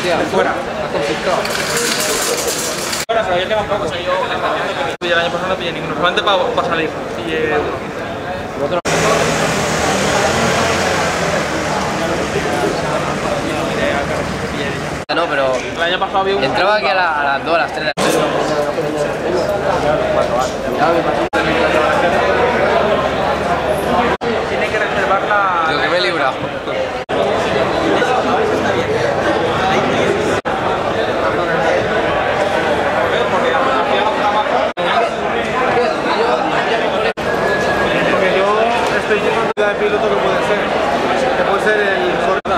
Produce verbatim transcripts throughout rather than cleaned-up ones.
Hostia, de fuera, has confiscado. Ahora, pero yo tengo poco, o sea, yo el año pasado no pillé ninguno, solamente para pa salir. Pillé uno. No, pero El año pasado había un... entraba aquí a, la, a las dos, a las tres de la Tiene que reservar la... Lo que me he librado. Porque yo estoy llevando de piloto que puede ser. Que puede ser el Jordan.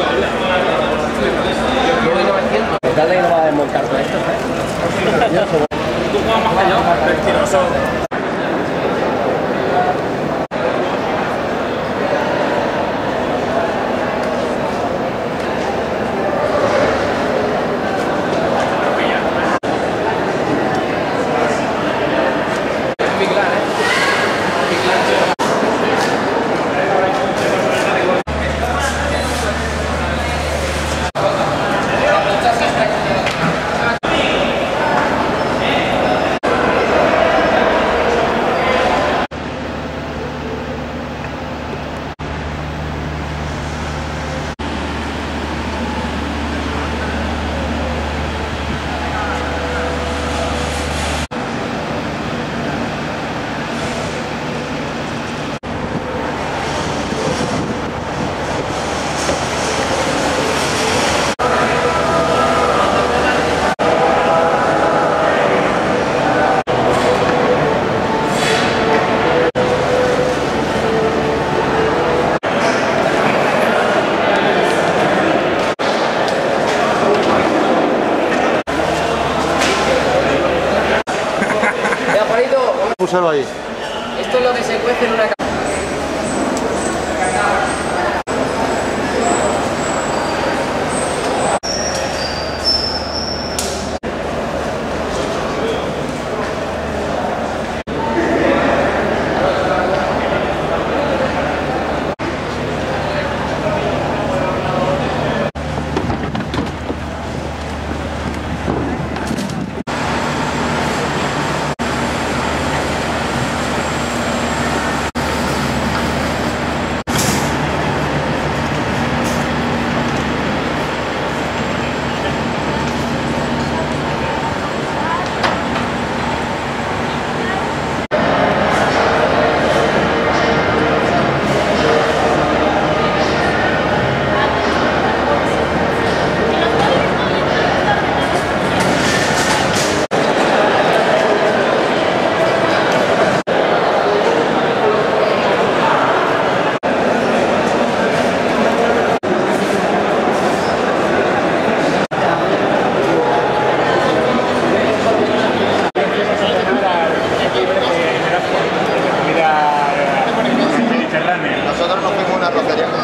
Dale que no va a desmontar todo esto, ¿eh? Tú juegas más que yo. Mentiroso. Púsalo ahí. Esto es lo que se cuece en una casa. Nosotros nos fuimos a una rocería.